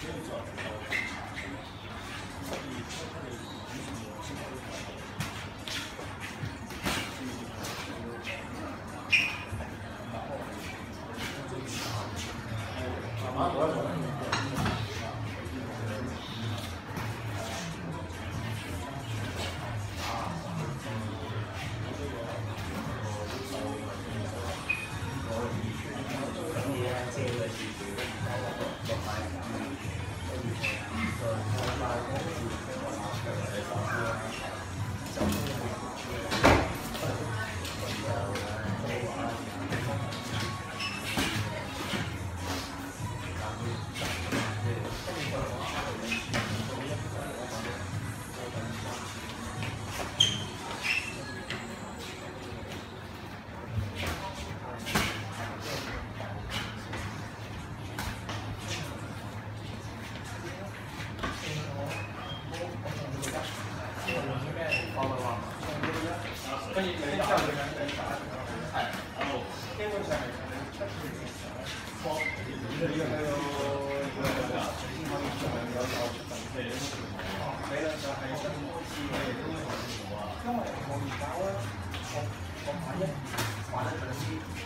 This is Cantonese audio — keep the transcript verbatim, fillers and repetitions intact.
跟你没效的人能打什么菜，然后天文上面可能确实是光，一个一个还有一个信号系统要要对，没了就还有什么机会都有什么啊？因為我而家咧，我我買一買得兩支。